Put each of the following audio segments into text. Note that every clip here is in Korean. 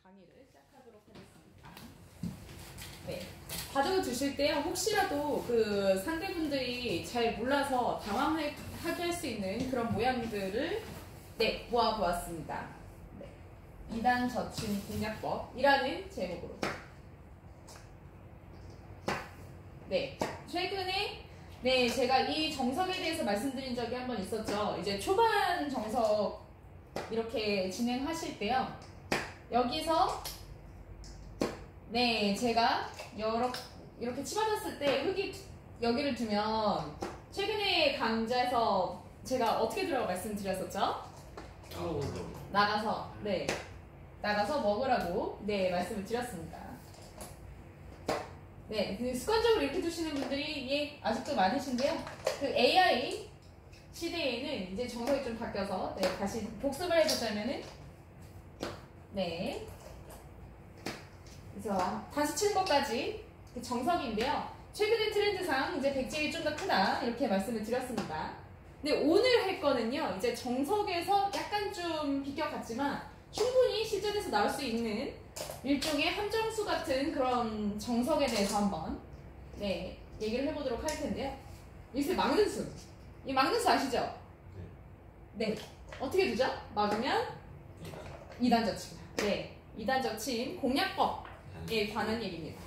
강의를 시작하도록 하겠습니다. 네, 과정을 주실 때요, 혹시라도 그 상대분들이 잘 몰라서 당황하게 할 수 있는 그런 모양들을 모아보았습니다. 네, 2단 저침 공략법이라는 제목으로. 네, 최근에 제가 이 정석에 대해서 말씀드린 적이 한 번 있었죠. 이제 초반 정석 이렇게 진행하실 때요, 여기서 제가 이렇게 치받았을 때 흙이 여기를 두면, 최근에 강좌에서 제가 어떻게 들어가 말씀드렸었죠? 나가서 나가서 먹으라고 말씀을 드렸습니다. 그 습관적으로 이렇게 두시는 분들이 아직도 많으신데요. 그 AI 시대에는 이제 정석이 좀 바뀌어서 다시 복습을 해보자면은 그래서 다시 치는 것까지 그 정석인데요. 최근의 트렌드상 이제 백제이 좀 더 크다 이렇게 말씀을 드렸습니다. 근데 오늘 할 거는요, 이제 정석에서 약간 좀 비껴갔지만 충분히 실전에서 나올 수 있는 일종의 함정수 같은 그런 정석에 대해서 한번 얘기를 해보도록 할 텐데요. 이것을 막는 수. 이 막는 수 아시죠? 네. 어떻게 두죠? 막으면 2단 저침. 2단 저침 공략법에 관한 얘기입니다.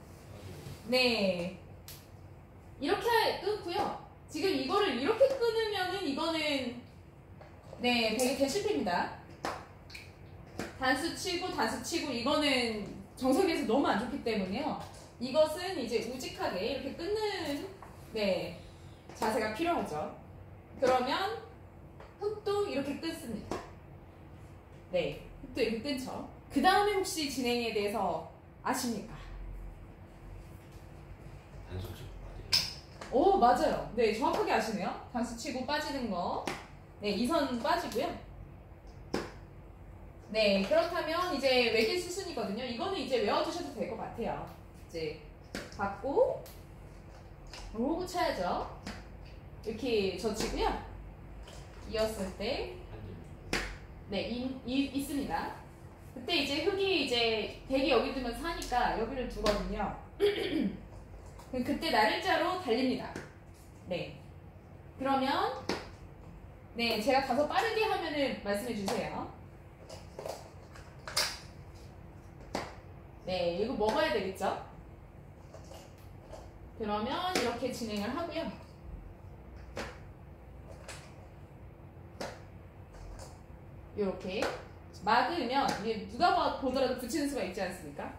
이렇게 끊고요. 지금 이거를 이렇게 끊으면은 이거는 되게 대실패입니다. 단수 치고 이거는 정석에서 너무 안 좋기 때문에요. 이것은 이제 우직하게 이렇게 끊는 자세가 필요하죠. 그러면 흙도 이렇게 끊습니다. 흙도 이렇게 끊죠. 그 다음에 혹시 진행에 대해서 아십니까? 단수 치고 빠지는. 오, 맞아요. 정확하게 아시네요. 단수 치고 빠지는 거. 2선 빠지고요. 그렇다면 이제 외길 수순이거든요. 이거는 이제 외워두셔도 될 것 같아요. 이제 받고 호구 쳐야죠. 이렇게 젖히고요. 이었을 때 있습니다. 그때 이제 흙이 이제 백이 여기 두면 사니까 여기를 두거든요. 그때 날일자로 달립니다. 그러면 제가 가서 빠르게 하면은 말씀해 주세요. 이거 먹어야 되겠죠? 그러면 이렇게 진행을 하고요. 이렇게 막으면 이게 누가 보더라도 붙이는 수가 있지 않습니까?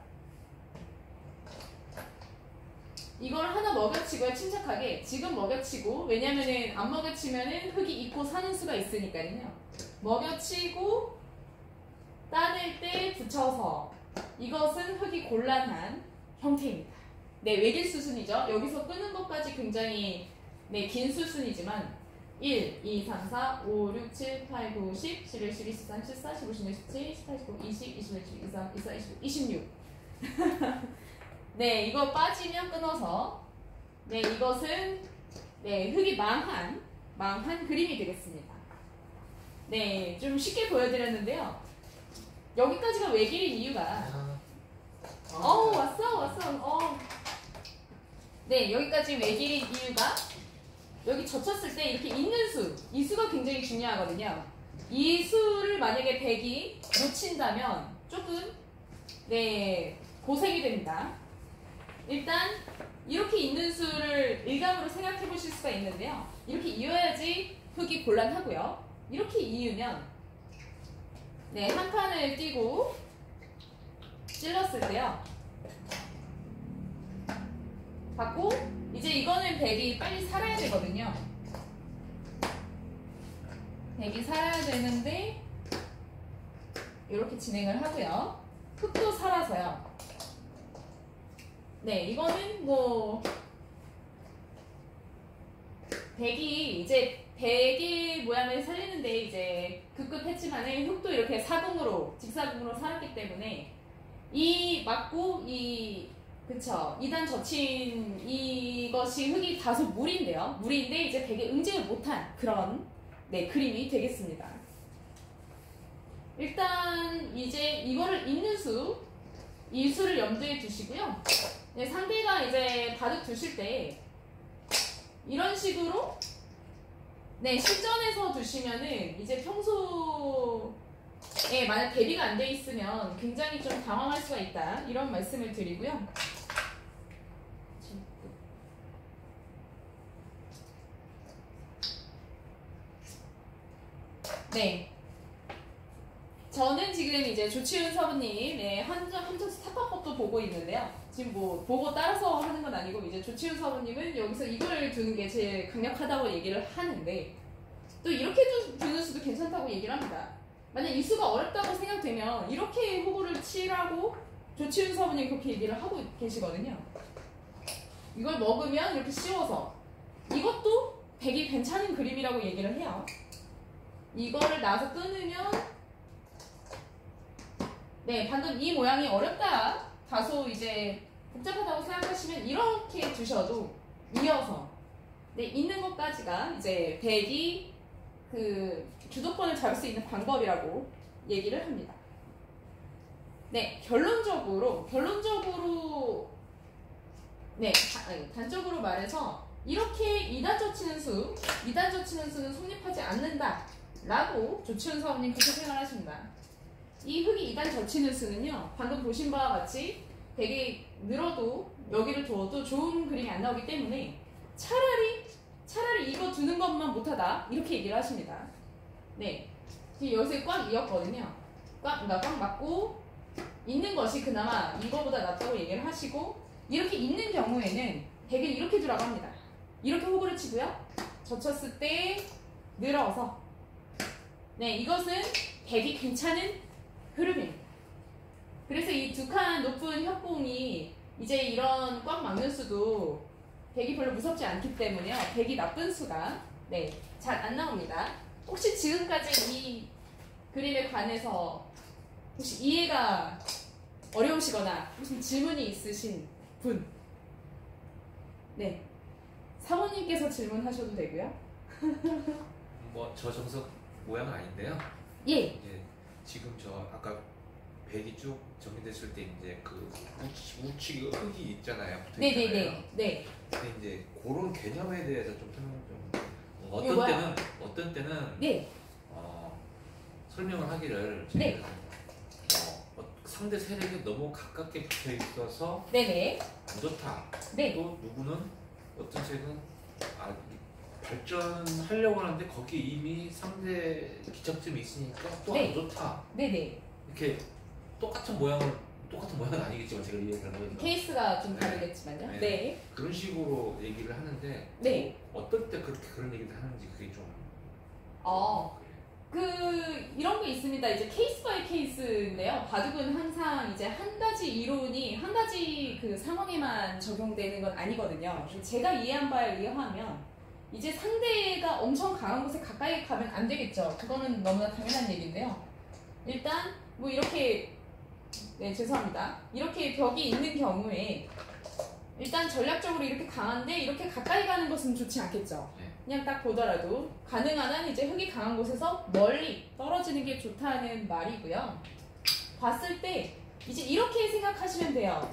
이걸 하나 먹여치고요. 침착하게 지금 먹여치고, 왜냐면은 안 먹여치면은 흙이 익고 사는 수가 있으니까요. 먹여치고 따낼 때 붙여서, 이것은 흙이 곤란한 형태입니다. 외길 수순이죠. 여기서 끄는 것까지 굉장히 긴 수순이지만 1, 2, 3, 4, 5, 6, 7, 8, 9, 10, 11, 12, 13, 14, 15, 16, 17, 18, 19, 20, 21, 22, 23, 24, 25, 26. 이거 빠지면 끊어서 이것은 흙이 망한 그림이 되겠습니다. 좀 쉽게 보여드렸는데요. 여기까지가 외길인 이유가 왔어. 여기까지 외길인 이유가, 여기 젖혔을 때 이렇게 있는 수, 이 수가 굉장히 중요하거든요. 이 수를 만약에 백이 놓친다면 조금 고생이 됩니다. 일단 이렇게 있는 수를 일감으로 생각해 보실 수가 있는데요. 이렇게 이어야지 흙이 곤란하고요. 이렇게 이으면 한 칸을 띄고 찔렀을 때요, 받고 이제 이거는 백이 빨리 살아야 되거든요. 백이 살아야 되는데 이렇게 진행을 하고요. 흙도 살아서요. 이거는 백이 이제 백의 모양을 살리는데 이제 급급했지만은 흙도 이렇게 직사궁으로 살았기 때문에 이 맞고 2단 젖힌 이것이 흙이 다소 물인데 이제 백에 응징을 못한 그런 그림이 되겠습니다. 일단 이제 이거를 있는 수, 이 수를 염두에 두시고요. 네, 상대가 이제 바둑 두실 때 이런 식으로 네, 실전에서 두시면은 이제 평소에 만약 대비가 안 돼 있으면 굉장히 좀 당황할 수가 있다. 이런 말씀을 드리고요. 네. 저는 지금 이제 조치훈 서부님, 네, 한정수 타파법도 보고 있는데요. 지금 뭐, 보고 따라서 하는 건 아니고, 이제 조치훈 서부님은 여기서 이걸 두는 게 제일 강력하다고 얘기를 하는데, 또 이렇게 두는 수도 괜찮다고 얘기를 합니다. 만약 이 수가 어렵다고 생각되면, 이렇게 호구를 치라고 조치훈 서부님 그렇게 얘기를 하고 계시거든요. 이걸 먹으면 이렇게 씌워서, 이것도 되게 괜찮은 그림이라고 얘기를 해요. 이거를 놔서 끊으면, 네, 방금 이 모양이 어렵다, 다소 이제 복잡하다고 생각하시면 이렇게 두셔도 이어서, 네, 있는 것까지가 이제 백이 그 주도권을 잡을 수 있는 방법이라고 얘기를 합니다. 네, 결론적으로, 네, 단적으로 말해서 이렇게 2단 젖히는 수는 성립하지 않는다 라고 조치훈 사원님 그렇게 생각하십니다. 이 흙이 2단 젖히는 수는요, 방금 보신 바와 같이 되게 늘어도 여기를 두어도 좋은 그림이 안 나오기 때문에 차라리 이거 두는 것만 못하다 이렇게 얘기를 하십니다. 네, 여기서 꽉 이었거든요. 꽉 맞고 있는 것이 그나마 이거보다 낫다고 얘기를 하시고, 이렇게 있는 경우에는 되게 이렇게 들어갑니다. 이렇게 호구를 치고요, 젖혔을 때 늘어서, 네, 이것은 되게 괜찮은 흐름입니다. 그래서 이 두 칸 높은 협공이 이제 이런 꽉 막는 수도 백이 별로 무섭지 않기 때문에요. 백이 나쁜 수가 네, 잘 안 나옵니다. 혹시 지금까지 이 그림에 관해서 혹시 이해가 어려우시거나 무슨 질문이 있으신 분? 네, 사모님께서 질문하셔도 되고요. 뭐 저 정석 모양은 아닌데요. 예. 이제 지금 저 아까 백이 쭉 정리됐을 때 이제 그 우측 흙이 있잖아요. 네네네. 네. 근데 이제 그런 개념에 대해서 좀 설명 좀 어떤 때는 네. 설명을 하기를 네. 상대 세력이 너무 가깝게 붙어 있어서 네네. 안 좋다. 네. 또 누구는 어떤 책은 발전하려고 하는데 거기에 이미 상대 기척점이 있으니까 또 안 네. 좋다. 네네. 이렇게 똑같은 모양은 아니겠지만 제가 이해하는 거예요. 케이스가 좀 다르겠지만요. 네. 네. 그런 식으로 얘기를 하는데 네. 어떨 때 그렇게 그런 얘기를 하는지 그게 좀 이런 게 있습니다. 이제 케이스 바이 케이스인데요. 바둑은 항상 이제 한 가지 이론이 한 가지 그 상황에만 적용되는 건 아니거든요. 제가 이해한 바에 의하면 이제 상대가 엄청 강한 곳에 가까이 가면 안 되겠죠. 그거는 너무나 당연한 얘기인데요. 일단 뭐 이렇게 네, 죄송합니다. 이렇게 벽이 있는 경우에 일단 전략적으로 이렇게 강한데 이렇게 가까이 가는 것은 좋지 않겠죠. 그냥 딱 보더라도 가능한 한 이제 흙이 강한 곳에서 멀리 떨어지는 게 좋다는 말이고요. 봤을 때 이제 이렇게 생각하시면 돼요.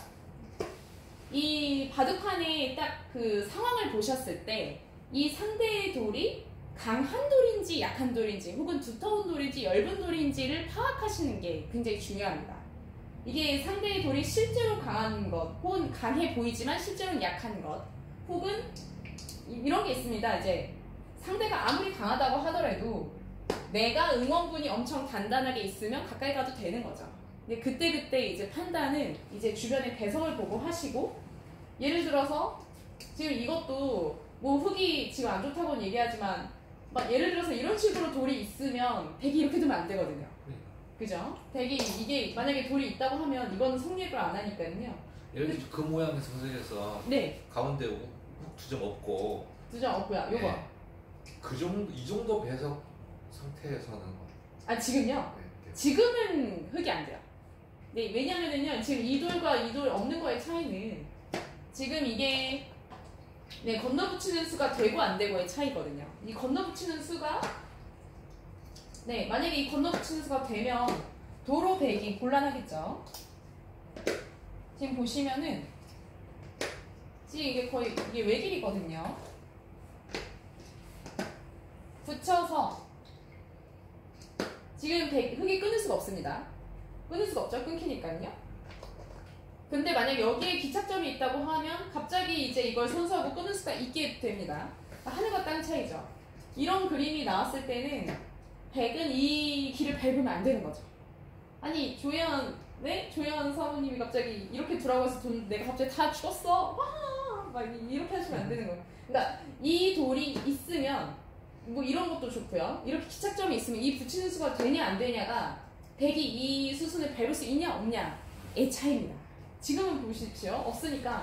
이 바둑판에 딱 그 상황을 보셨을 때 이 상대의 돌이 강한 돌인지 약한 돌인지 혹은 두터운 돌인지 엷은 돌인지를 파악하시는 게 굉장히 중요합니다. 이게 상대의 돌이 실제로 강한 것 혹은 강해 보이지만 실제로는 약한 것, 혹은 이런 게 있습니다. 이제 상대가 아무리 강하다고 하더라도 내가 응원군이 엄청 단단하게 있으면 가까이 가도 되는 거죠. 근데 그때 이제 판단은 이제 주변의 배성을 보고 하시고, 예를 들어서 지금 이것도 뭐 흙이 지금 안 좋다고는 얘기하지만 막 예를 들어서 이런 식으로 돌이 있으면 백이 이렇게 두면 안 되거든요. 그죠? 백이 이게 만약에 돌이 있다고 하면 이거는 성립을 안 하니까요. 예를 들어 그 모양의 선생에서 네. 가운데 두 점 없고 두 점 없고요. 요거. 네. 이 정도 배석 상태에서는 지금요? 네. 지금은 흙이 안 돼요. 네, 왜냐면은요, 지금 이 돌과 이 돌 없는 거의 차이는 지금 이게 네, 건너붙이는 수가 되고 안 되고의 차이거든요. 이 건너붙이는 수가 네, 만약에 이 건너붙이는 수가 되면 도로 100이 곤란하겠죠. 지금 보시면은 지금 이게 거의 이게 외길이거든요. 붙여서 지금 흙이 끊을 수가 없습니다. 끊을 수가 없죠. 끊기니까요. 근데 만약 여기에 기착점이 있다고 하면 갑자기 이제 이걸 손수하고 끊을 수가 있게 됩니다. 하늘과 땅 차이죠. 이런 그림이 나왔을 때는 100은 이 길을 밟으면 안 되는 거죠. 아니 조연 사모님이 갑자기 이렇게 두라고 해서 내가 갑자기 다 죽었어. 와! 막 이렇게 하시면 안 되는 거예요. 그러니까 이 돌이 있으면 뭐 이런 것도 좋고요. 이렇게 기착점이 있으면 이 붙이는 수가 되냐 안 되냐가 100이 이 수순을 밟을 수 있냐 없냐의 차이입니다. 지금은 보십시오. 없으니까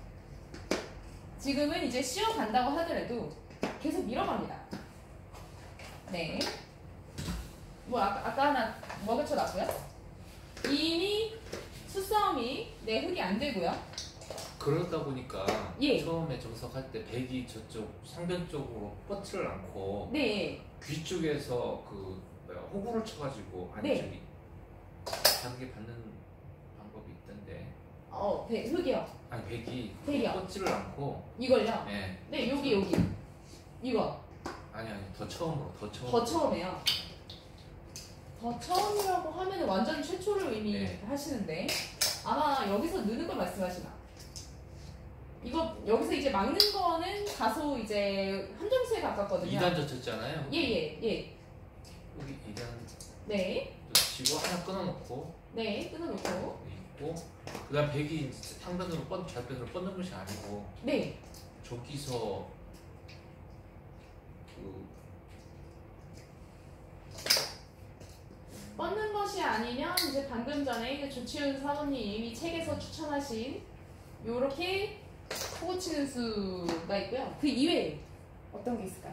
지금은 이제 씌워간다고 하더라도 계속 밀어갑니다. 네. 뭐 아까 하나 먹여쳐놨고요. 이미 수싸움이 흙이 안 되고요. 그러다 보니까 예. 처음에 정석할 때 백이 저쪽 상변 쪽으로 뻗지를 않고 네. 귀 쪽에서 그 호구를 쳐가지고 안쪽이 단계 받는 방법이 있던데. 흙이요. 아니 백이 백이요. 뻗지를 않고. 이걸요? 네. 네, 여기 이거. 아니 더 처음으로 더 처음이에요. 더 처음이라고 하면 완전 최초를 이미 네. 하시는데 아마 여기서 느는 걸 말씀하시나? 이거 여기서 이제 막는 거는 다소 이제 함정수에 가깝거든요. 2단 젖혔잖아요. 예. 여기 2단 네. 젖히고 하나 끊어놓고 네, 끊어놓고. 있고 그다음 백이 상변으로 좌변으로 뻗는 것이 아니고 네. 저기서 뻗는 것이 아니면 이제 방금 전에 이제 조치훈 사모님이 책에서 추천하신 요렇게 호구 치는 수가 있고요. 그 이외에 어떤 게 있을까요?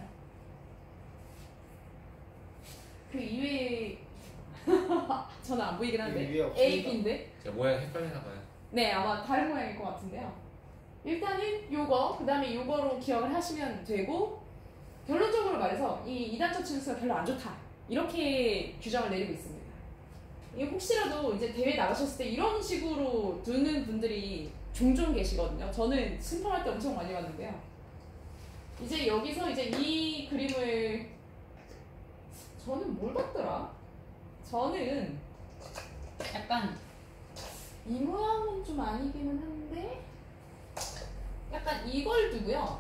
그 이외에 저는 안 보이긴 한데 A, B인데 제가 모양 헷갈리나 봐요. 네, 아마 다른 모양일 것 같은데요. 일단은 요거, 그 다음에 요거로 기억을 하시면 되고 결론적으로 말해서 이 2단 젖히는 수가 별로 안 좋다. 이렇게 규정을 내리고 있습니다. 이게 혹시라도 이제 대회 나가셨을 때 이런 식으로 두는 분들이 종종 계시거든요. 저는 심판할 때 엄청 많이 봤는데요. 이제 여기서 이제 이 그림을 저는 뭘 봤더라? 저는 약간 이 모양은 좀 아니기는 한데 약간 이걸 두고요.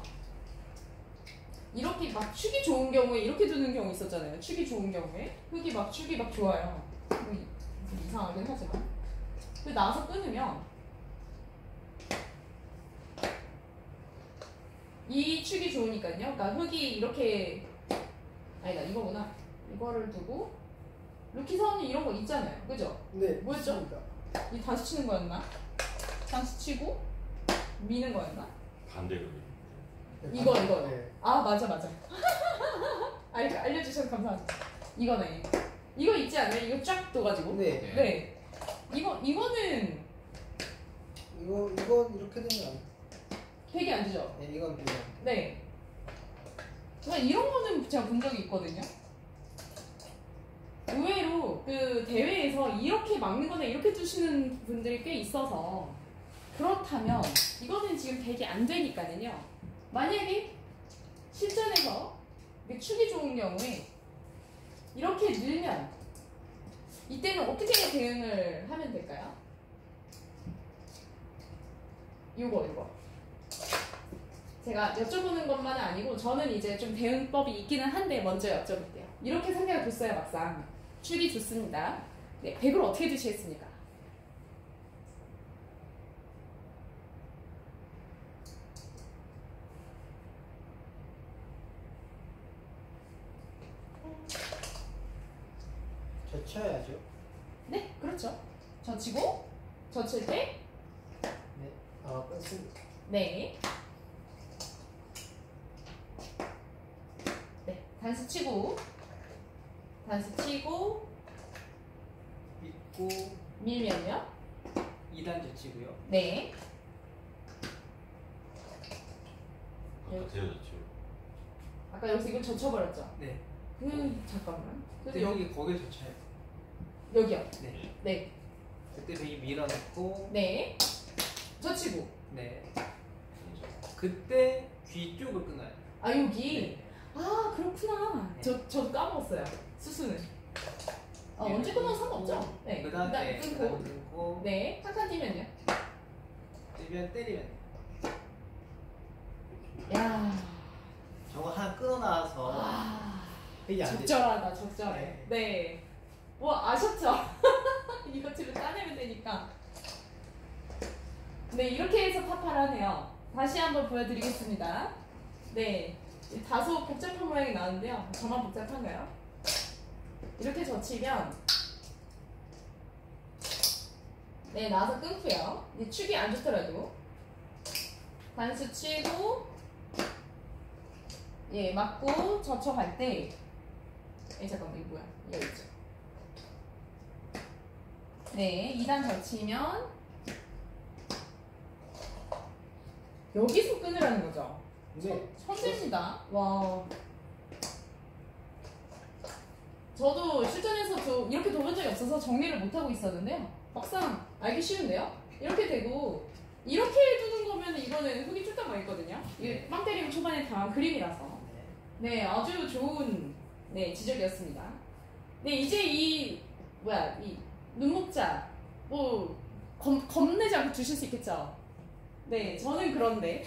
이렇게 막 축이 좋은 경우에 이렇게 두는 경우 있었잖아요. 축이 좋은 경우에 흙이 막 축이 막 좋아요. 좀 이상하긴 하지만 그 나와서 끊으면 이 축이 좋으니까요. 그러니까 흙이 이렇게 아니다 이거구나. 이거를 두고 루키 사원이 이런 거 있잖아요. 그죠? 네. 뭐였죠? 있습니다. 이 단수 치는 거였나? 단수 치고 미는 거였나? 반대거든요. 이거. 네. 아 맞아. 알려주셔서 감사합니다. 이거네. 이거 있지 않아요? 이거 쫙 둬가지고. 네. 네. 이거는 이건 이렇게 되면 되게 안 되죠. 네, 이건 그냥 네. 그러니까 이런 거는 제가 본 적이 있거든요. 의외로 그 대회에서 이렇게 막는 거나 이렇게 두시는 분들이 꽤 있어서 그렇다면 이거는 지금 되게 안 되니까는요. 만약에 실전에서 축이 좋은 경우에 이렇게 늘면 이때는 어떻게 대응을 하면 될까요? 요거 제가 여쭤보는 것만은 아니고 저는 이제 좀 대응법이 있기는 한데 먼저 여쭤볼게요. 이렇게 생각을 뒀어요. 막상 축이 좋습니다. 네, 100을 어떻게 드시겠습니까? 젖혀야죠. 네, 그렇죠. 젖히고 젖힐 때 네. 끊습니다. 네. 네, 단수 치고 있고 밀면요. 2단 젖히고요. 네. 아까 되어졌죠. 아까 여기서 이걸 젖혀버렸죠. 네. 잠깐만. 그때 그래서 여기 거기에 젖혀요. 여기요. 네. 네. 그때 백이 밀어넣고. 네. 젖히고. 네. 그때 귀 쪽을 끊어요. 아 여기. 네. 아 그렇구나. 네. 저도 까먹었어요. 수수는. 언제 끊어도 상관없죠? 네. 그다음에 끊고. 끊고. 네. 한칸 뛰면요. 때리면. 야. 저거 하나 끊어놔서 아. 백이 안 되죠. 적절하다. 적절해. 네. 뭐 아셨죠? 이거 뒤로 따내면 되니까. 네, 이렇게 해서 파파라네요. 다시 한번 보여드리겠습니다. 네, 다소 복잡한 모양이 나왔는데요. 저만 복잡한가요? 이렇게 젖히면 네, 나와서 끊고요. 이 축이 안 좋더라도 단수 치고 예, 맞고 젖혀갈 때 잠깐만 이거 뭐야? 이거 있죠. 네, 2단 젖히면 여기서 끊으라는 거죠. 네. 천재입니다. 와. 저도 실전에서 이렇게 둬본 적이 없어서 정리를 못하고 있었는데요. 막상 알기 쉬운데요? 이렇게 되고 이렇게 두는 거면 이거는 흙이 쭉 가 있거든요. 이게 빵 때리면 초반에 당한 그림이라서. 네, 아주 좋은 지적이었습니다. 네, 이제 이 눈목자 겁내지 않고 주실 수 있겠죠? 네, 저는 그런데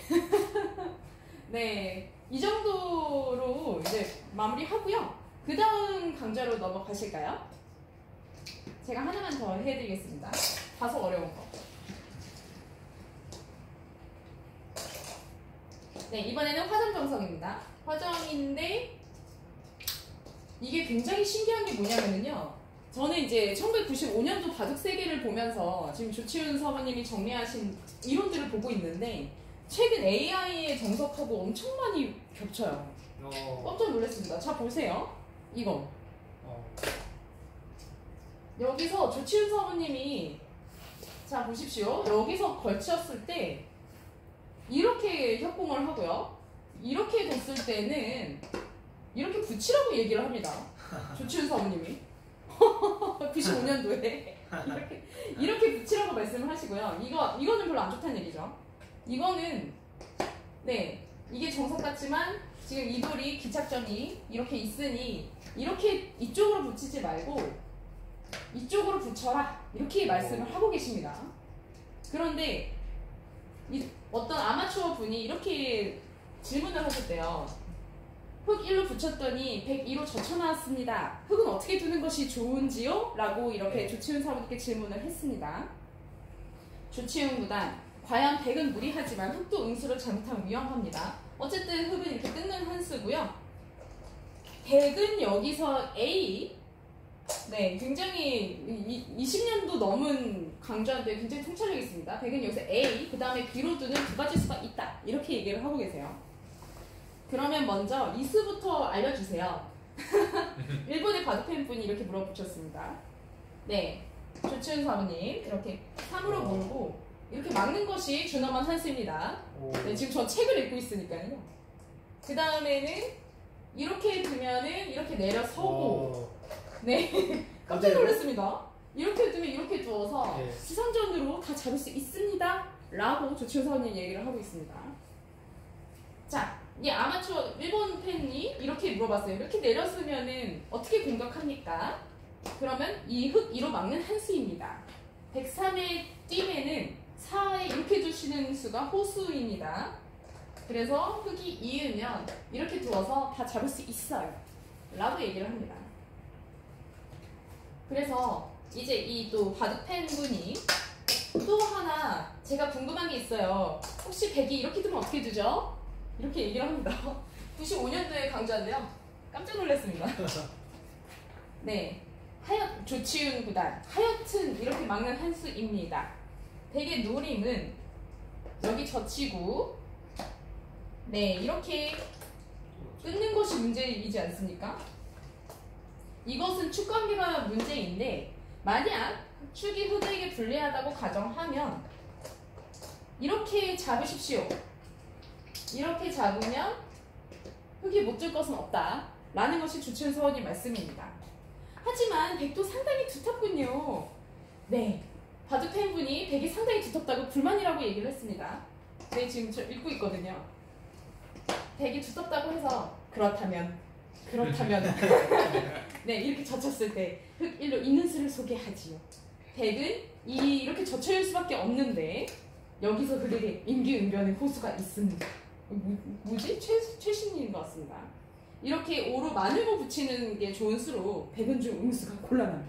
네, 이 정도로 이제 마무리하고요. 그 다음 강좌로 넘어가실까요? 제가 하나만 더 해드리겠습니다. 다소 어려운 거. 네, 이번에는 화점 정석입니다. 화점인데 이게 굉장히 신기한 게 뭐냐면요. 저는 이제 1995년도 바둑 세계를 보면서 지금 조치훈 사모님이 정리하신 이론들을 보고 있는데 최근 AI의 정석하고 엄청 많이 겹쳐요. 깜짝 놀랐습니다. 자, 보세요. 이거. 여기서 조치훈 사모님이 자, 보십시오. 여기서 걸쳤을 때 이렇게 협공을 하고요. 이렇게 됐을 때는 이렇게 붙이라고 얘기를 합니다. 조치훈 사모님이. 95년도에 이렇게 붙이라고 말씀을 하시고요. 이거는 별로 안 좋다는 얘기죠. 이거는 이게 정석 같지만 지금 이 돌이 기착점이 이렇게 있으니 이렇게 이쪽으로 붙이지 말고 이쪽으로 붙여라 이렇게 말씀을 하고 계십니다. 그런데 어떤 아마추어 분이 이렇게 질문을 하셨대요. 흙 1로 붙였더니 102로 젖혀나왔습니다. 흙은 어떻게 두는 것이 좋은지요? 라고 이렇게 조치훈 사모님께 질문을 했습니다. 조치훈 구단, 과연 100은 무리하지만 흙도 응수를 잘못하면 위험합니다. 어쨌든 흙은 이렇게 뜯는 한 수고요. 100은 여기서 A, 굉장히 20년도 넘은 강좌인데 굉장히 통찰력 있습니다. 100은 여기서 A, 그 다음에 B로 두는 두 가지 수가 있다. 이렇게 얘기를 하고 계세요. 그러면 먼저 이수부터 알려주세요. 일본의 바둑팬 분이 이렇게 물어보셨습니다. 네, 조치훈 사모님 이렇게 3으로 몰고 이렇게 막는 것이 준엄한 한수입니다. 네, 지금 저 책을 읽고 있으니까요. 그 다음에는 이렇게 두면은 이렇게 내려서고 네, 깜짝 놀랐습니다. 이렇게 두면 이렇게 두어서 시선전으로 다 잡을 수 있습니다. 라고 조치훈 사모님 얘기를 하고 있습니다. 자, 이 아마추어 일본 팬이 이렇게 물어봤어요. 이렇게 내렸으면은 어떻게 공격합니까? 그러면 이 흙 2로 막는 한 수입니다. 103의 띠매는 4에 이렇게 두시는 수가 호수입니다. 그래서 흙이 2으면 이렇게 두어서 다 잡을 수 있어요. 라고 얘기를 합니다. 그래서 이제 이 또 바둑 팬분이 또 하나 제가 궁금한 게 있어요. 혹시 100이 이렇게 두면 어떻게 두죠? 이렇게 얘기를 합니다. 95년도에 강좌인데요. 깜짝 놀랐습니다. 네, 조치훈 구단. 하여튼 이렇게 막는 한 수입니다. 대개 노림은 여기 젖히고 이렇게 끊는 것이 문제이지 않습니까? 이것은 축 관계가 문제인데 만약 축이 흙에게 불리하다고 가정하면 이렇게 잡으십시오. 이렇게 잡으면 흙이 못 줄 것은 없다. 라는 것이 조치훈 서원님 말씀입니다. 하지만 100도 상당히 두텁군요. 네, 바둑 팬분이 100이 상당히 두텁다고 불만이라고 얘기를 했습니다. 네, 지금 저 읽고 있거든요. 100이 두텁다고 해서 그렇다면 네, 이렇게 젖혔을 때 흑일로 있는 수를 소개하지요. 100은 이렇게 젖혀질 수밖에 없는데 여기서 그들의 임기응변의 호수가 있습니다. 뭐지? 최신인 것 같습니다. 이렇게 오로 마늘고 붙이는 게 좋은 수로 100은 중 응수가 곤란합니다.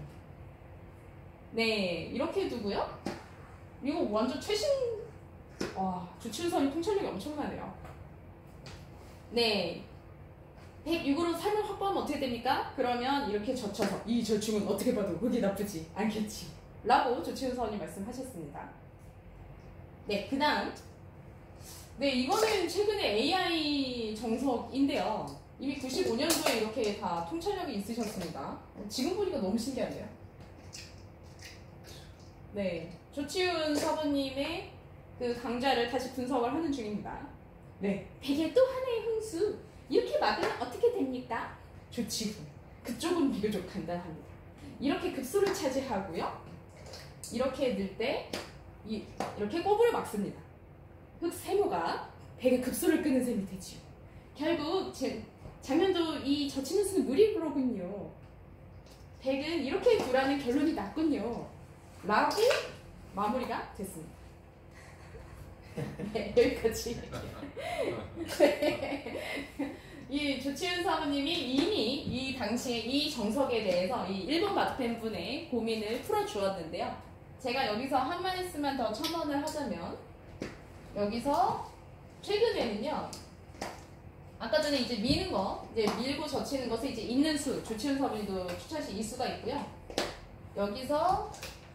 네, 이렇게 두고요. 이거 완전 최신. 와, 조치훈 통찰력이 엄청나네요. 네, 106으로 삶을 확보하면 어떻게 됩니까? 그러면 이렇게 젖혀서 이 절충은 어떻게 봐도 그게 나쁘지 않겠지 라고 조치훈 서원님 말씀하셨습니다. 네, 그 다음. 네, 이거는 최근에 AI 정석인데요. 이미 95년도에 이렇게 다 통찰력이 있으셨습니다. 지금 보니까 너무 신기한데요. 네, 조치훈 사부님의 그 강좌를 다시 분석을 하는 중입니다. 네, 100의 또 하나의 흥수. 이렇게 막으면 어떻게 됩니까? 조치훈. 그쪽은 비교적 간단합니다. 이렇게 급소를 차지하고요. 이렇게 넣을 때 이렇게 꼬부를 막습니다. 흑 세모가 100의 급소를 끄는 셈이 되지요. 결국 장면도 이 젖히는 수는 무리로군요. 100은 이렇게 두라는 결론이 났군요. 라고 마무리가 됐습니다. 네, 여기까지. 네. 이 조치훈 사부님이 이미 이 당시에 이 정석에 대해서 이 일본 바둑팬분의 고민을 풀어주었는데요. 제가 여기서 한 말씀만 더 첨언을 하자면, 여기서 최근에는요, 아까 전에 이제 미는 거, 이제 밀고 젖히는 것을 이제 있는 수, 조치훈 사부님도 추천시 이 수가 있고요. 여기서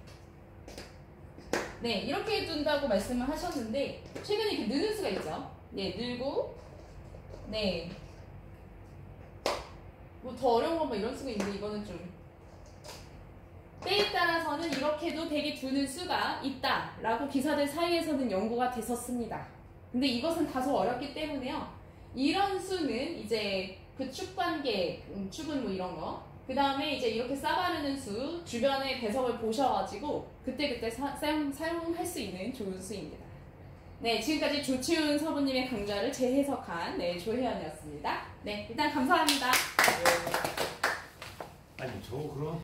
네, 이렇게 둔다고 말씀을 하셨는데, 최근에 이렇게 느는 수가 있죠. 네, 늘고, 네. 뭐 더 어려운 건 뭐 이런 수가 있는데, 이거는 좀. 때에 따라서는 이렇게도 100이 두는 수가 있다 라고 기사들 사이에서는 연구가 됐었습니다. 근데 이것은 다소 어렵기 때문에요. 이런 수는 이제 그 축관계, 축은 뭐 이런 거, 그 다음에 이제 이렇게 싸바르는 수, 주변의 배석을 보셔가지고 그때그때 사용할 수 있는 좋은 수입니다. 네, 지금까지 조치훈 서부님의 강좌를 재해석한 조혜연이었습니다. 네, 일단 감사합니다. 아니 저 그럼